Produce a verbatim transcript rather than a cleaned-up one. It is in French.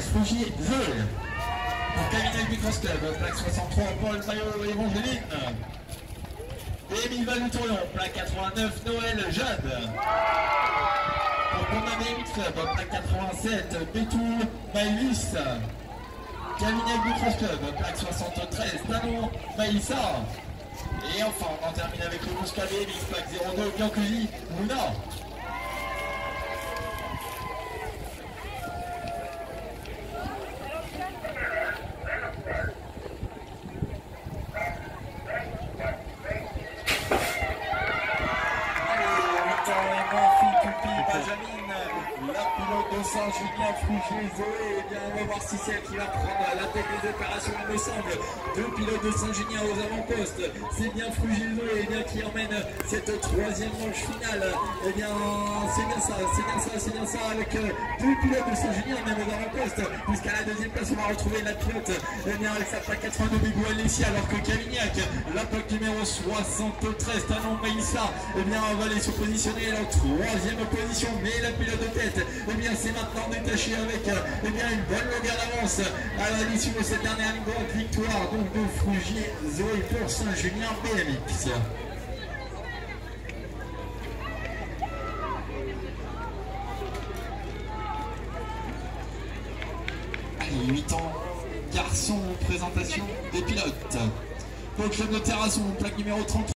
Frugier Zoé. Pour Caminel Bicross Club, plaque soixante-trois, Paul Maillot Évangéline. Émile Valoutorion, plaque quatre-vingt-neuf, Noël Jade. Pour Condamné B M X Club, plaque quatre-vingt-sept, Bétou Maïlis. Caminel Bicross Club, plaque soixante-treize, Tanon Maïssa. Et enfin, on en termine avec le Mosca B M X, plaque zéro deux, Biancusi Mouna. La pilote de Saint-Julien Frugier Zoé, eh bien on va voir si c'est elle qui va prendre la tête des opérations, il me semble. Deux pilotes de Saint-Julien aux avant-postes, c'est bien Frugier Zoé eh bien, qui emmène cette troisième manche finale. Eh bien c'est bien ça, c'est bien ça, c'est bien ça, avec deux pilotes de Saint-Julien même aux avant-postes, puisqu'à la deuxième place on va retrouver la pilote eh bien, avec sa plaque quatre-vingt-deux Bigou Alessia, alors que Cavignac, la plaque numéro soixante-treize, Tanon Maïssa, eh bien on va aller se positionner en troisième position, mais la pilote de tête, eh bien c'est maintenant détaché avec eh bien, une bonne longueur d'avance à l'issue de cette dernière ligne droite, victoire donc de Frugier Zoé pour Saint-Julien B M X. Allez, huit ans, garçon, présentation des pilotes. Pour le club de Terrasson, plaque numéro trente.